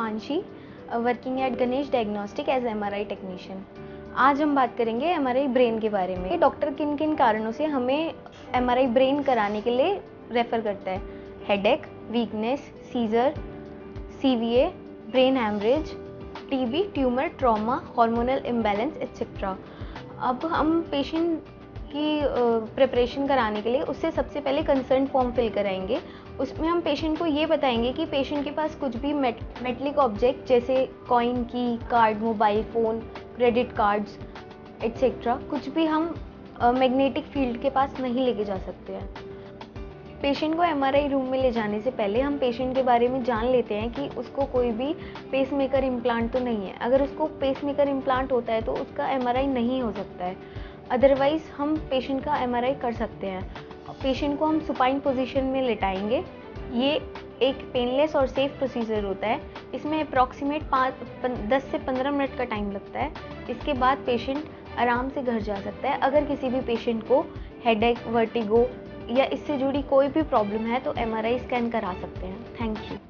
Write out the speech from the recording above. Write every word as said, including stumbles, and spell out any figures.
Himanshi, working at Ganesh diagnostic as MRI technician. आज हम बात करेंगे एमआरआई ब्रेन के बारे में। डॉक्टर किन किन कारणों से हमें एमआरआई ब्रेन कराने के लिए रेफ़र करता है। Headache, weakness, seizure, CVA, brain haemorrhage, TB, tumour, trauma, hormonal imbalance etcetera. अब हम पेशेंट की प्रिपरेशन कराने के लिए उससे सबसे पहले कंसर्न फॉर्म फिल कराएंगे। उसमें हम पेशेंट को ये बताएंगे कि पेशेंट के पास कुछ भी मेट मेटलिक ऑब्जेक्ट जैसे coin, key, card, mobile phone, credit cards etcetera कुछ भी हम मैग्नेटिक फील्ड के पास नहीं लेके जा सकते हैं। पेशेंट को एमआरआई रूम में ले जाने से पहले हम पेशेंट के बारे में जान लेते हैं कि उसको कोई भी पेसमेकर इम्प्लांट तो नहीं है। अगर उसको पेसमेकर इम्प्लांट होता है तो उसका एमआरआई नहीं हो सकता है, अदरवाइज़ हम पेशेंट का एमआरआई कर सकते हैं। पेशेंट को हम सुपाइन पोजीशन में लेटाएंगे। ये एक पेनलेस और सेफ प्रोसीजर होता है। इसमें अप्रॉक्सीमेट पाँच दस से पंद्रह मिनट का टाइम लगता है। इसके बाद पेशेंट आराम से घर जा सकता है। अगर किसी भी पेशेंट को हेडेक, वर्टिगो या इससे जुड़ी कोई भी प्रॉब्लम है तो एमआरआई स्कैन करा सकते हैं। Thank you.